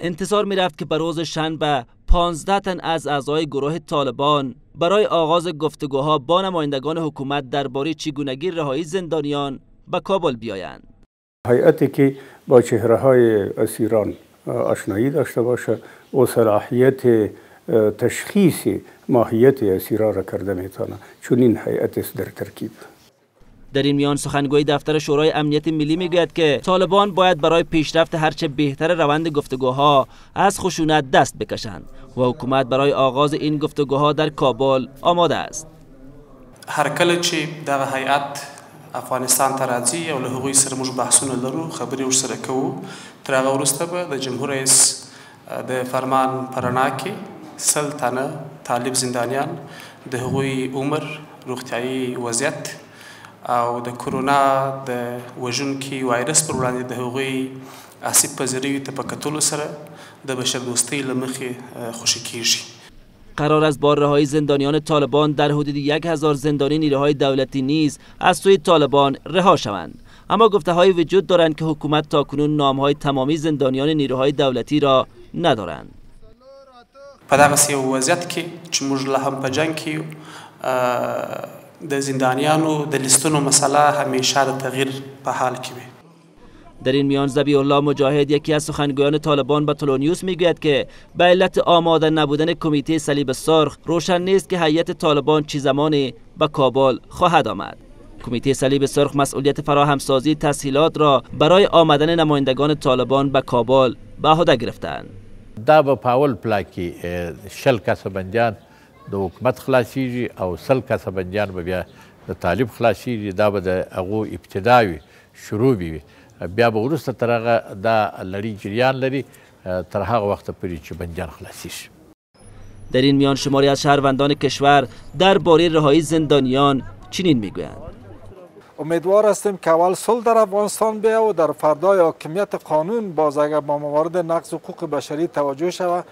انتظار می‌رفت که به روز شنبه 15 تن از اعضای گروه طالبان برای آغاز گفتگوها با نمایندگان حکومت درباره چگونگی رهایی زندانیان به کابل بیایند. هیئتی که با چهره‌های اسیران آشنایی داشته باشه و صلاحیت تشخیص ماهیت اسیرا را کرده میتونه، چون این هیئت است در ترکیب. در این میان سخنگوی دفتر شورای امنیت ملی میگوید که طالبان باید برای پیشرفت هرچه بهتر روند گفتگوها از خشونت دست بکشند و حکومت برای آغاز این گفتگوها در کابل آماده است. هر کله چې دغه هیئت افغانستان ته راځي او له هغوی سره موږ بحثونه لرو، خبرې ورسره کوو، تر هغه وروسته به د جمهور رئیس د فرمان په رڼا کې 100 تنه طالب زندانیان د هغوی عمر، روغتیایي وضعیت او د کرونا د وژونکي وایرس پر وړاندې د هغوی آسیب پذیریو ته په کتلو سره د بشردوستۍ له مخې خوشي کیږي. قرار است با رهایی زندانیان طالبان در حدود 1000 زندانی نیروهای دولتی نیز از سوی طالبان رها شوند، اما گفته‌هایی وجود دارند که حکومت تاکنون نام‌های تمامی زندانیان نیروهای دولتی را ندارند. په دغسې یو وضعیت کې چې موږ لا هم په جنګ کې یو، د زندانیانو د لیستونو مسئله همیشه د تغییر په حال کې وي. در این میان ذبیح الله مجاهد، یکی از سخنگویان طالبان، به تلونیوس میگوید که به علت آماده نبودن کمیته صلیب سرخ روشن نیست که هیئت طالبان چه زمانی به کابل خواهد آمد. کمیته صلیب سرخ مسئولیت فراهمسازی تسهیلات را برای آمدن نمایندگان طالبان به کابل به عهده گرفتند. دا به پاول پلاکی 60 کسه بندیان د حکومت خلاصیږي او 100 کسه بندیان به بیا د طالب خلاصیږي. دا به د هغو ابتداوي شروع وي، بیا به وروسته تر هغه دا لړۍ جریان لري تر هغه وخت پورې چې بندیان خلاصی شي. در این میان شماری از شهروندان کشور درباره رهایی زندانیان چنین میگویند: امیدوار هستیم که اول صلح در افغانستان بیا و در فردای حاکمیت قانون باز اگر با موارد نقض حقوق بشری توجه شود،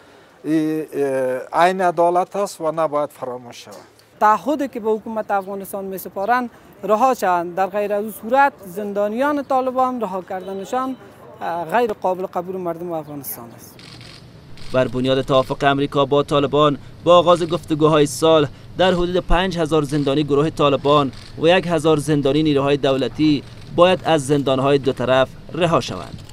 عین عدالت است و نباید فراموش شود. تعهدی که به حکومت افغانستان می سپارند رها شوند، در غیر از صورت زندانیان طالبان رها کردنشان غیر قابل قبول مردم افغانستان است. بر بنیاد توافق امریکا با طالبان با آغاز گفتگوهای صلح در حدود 5000 زندانی گروه طالبان و 1000 زندانی نیروهای دولتی باید از زندانهای دو طرف رها شوند.